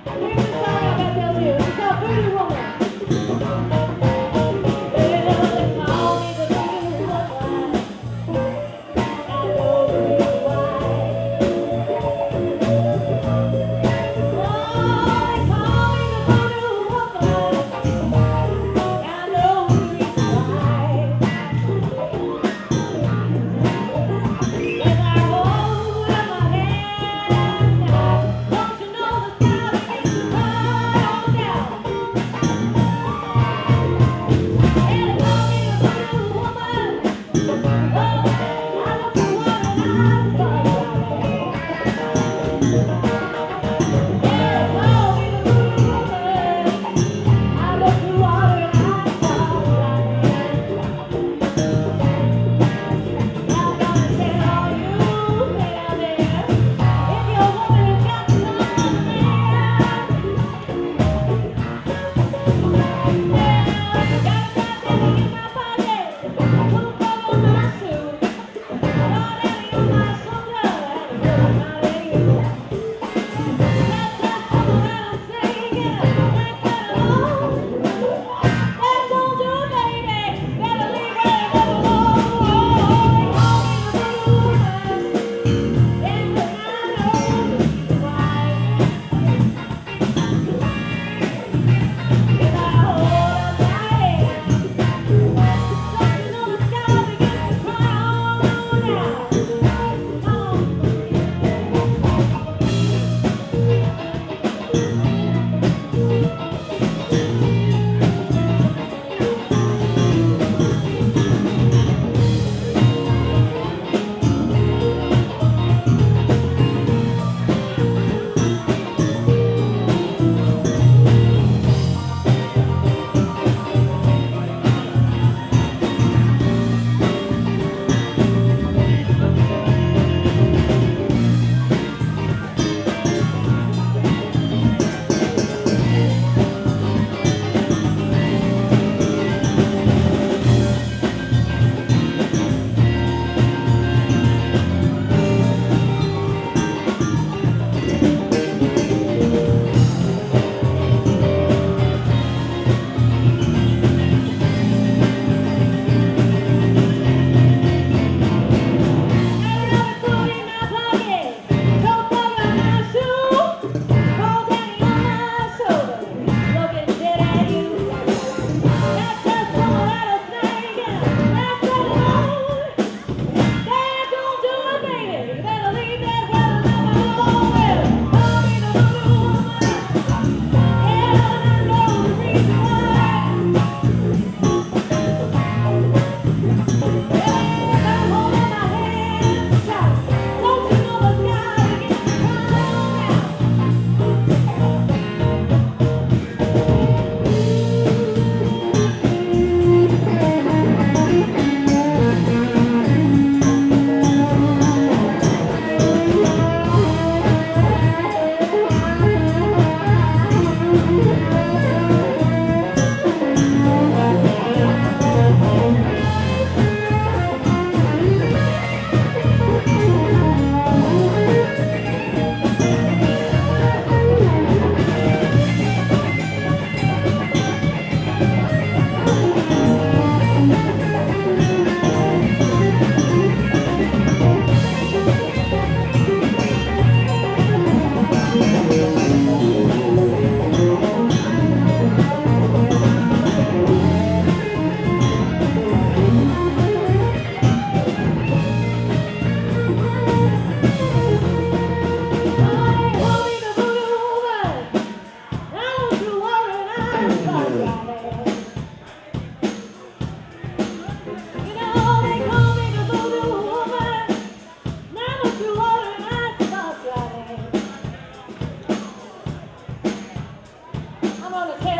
Here's the song I got to tell you. It's called Voodoo Woman. Well, call me the voodoo woman. I know the reason why. Oh, they call me the voodoo woman. I know the reason why. As I hold up my hand now, don't you know the sky begins to cry on down? And they call me the voodoo woman. Oh, I look for one and I start crying. Yeah, they call me the voodoo woman. I look for water and I start crying. Now I'm gonna tell all you out there, if your woman has got some man, well, got something in my pocket, put a bug on my suit, got it on my shoulder, and it's on my leg. That's just all that I'm saying, like that alone. That don't do it, baby, better leave her alone. They call me the voodoo woman. Yes, and I know the reason why. If I hold up my hand, don't you know the sky begins to cry on down? I'm gonna tell